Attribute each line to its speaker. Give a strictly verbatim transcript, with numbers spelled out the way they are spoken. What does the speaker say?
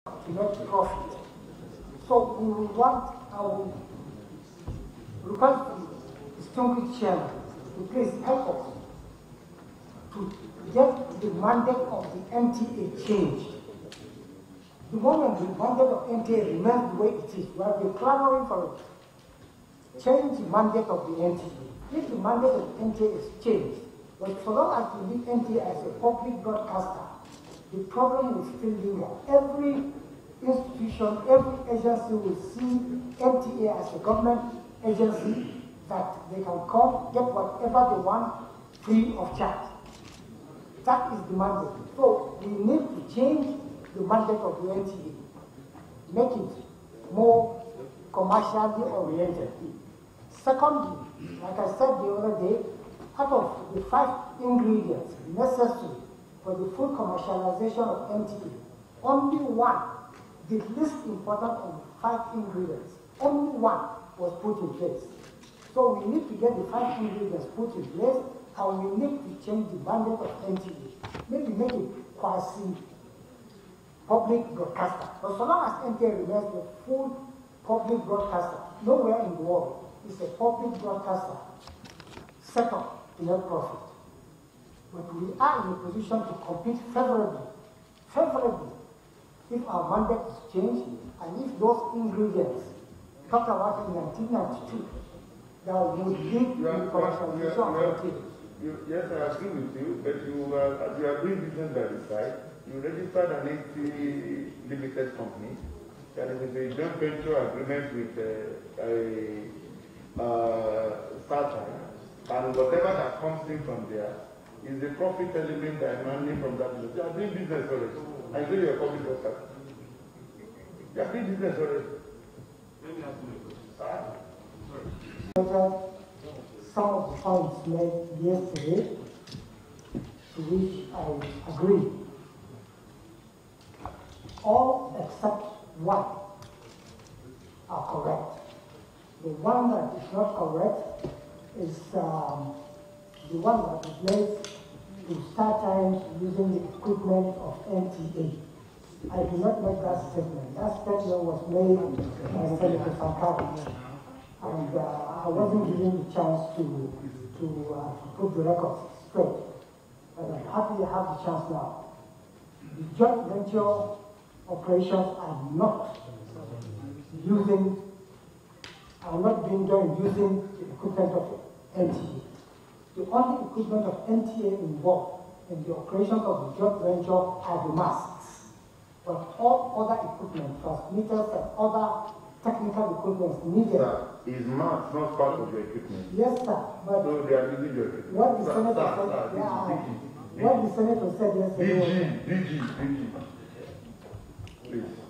Speaker 1: to make profit. So we will want our request the distinguished chairman to please help us to get the mandate of the N T A changed. The moment the mandate of N T A remains the way it is, we have been clamoring for it. Change the mandate of the N T A. If the mandate of the N T A is changed, but so long as we leave N T A as a public broadcaster, the problem will still linger. Every institution, every agency will see N T A as a government agency that they can come, get whatever they want free of charge. That is the mandate. So we need to change the mandate of the N T A, make it more commercially oriented. Secondly, like I said the other day, out of the five ingredients necessary for the full commercialization of N T A, only one, the least important of the five ingredients, only one was put in place. So we need to get the five ingredients put in place, and we need to change the mandate of N T A. Maybe make it quasi public broadcaster. But so long as N T A remains the full public broadcaster, nowhere in the world is a public broadcaster set up to make profit. But we are in a position to compete favorably, favorably, if our mandate is changed and if those ingredients talked about in nineteen ninety-two that would lead to the commercialization of N T A.
Speaker 2: Yes, I agree with you, but you are, as you are doing business by the side, you registered an N T A limited company, and it is a joint venture agreement with uh, a uh, startup, and whatever that comes in from there is the profit element that emanating from that business. You are doing business already. I know you are public broadcaster. You are doing business already. Let me ask you a question.
Speaker 1: Sorry. Some of the points made yesterday, to which I agree. All except one are correct. The one that is not correct is um, the one that relates to start times using the equipment of N T A. I do not make that statement. That statement was made by Senator Sankara. And uh, I wasn't given the chance to, to, uh, to put the record straight. But I'm happy to have the chance now. The joint venture operations are not using, are not being done using the equipment of N T A. The only equipment of N T A involved in the operations of the joint venture are the masts. But all other equipment, transmitters and other technical equipment needed.
Speaker 2: Sir, is maths not part of your equipment?
Speaker 1: Yes, sir. But
Speaker 2: so they are using your equipment.
Speaker 1: What the
Speaker 2: sir,
Speaker 1: senator
Speaker 2: sir,
Speaker 1: said,
Speaker 2: sir,
Speaker 1: yeah,
Speaker 2: D G,
Speaker 1: what the senator said
Speaker 2: D
Speaker 1: yesterday.
Speaker 2: G, D G, D G. Please.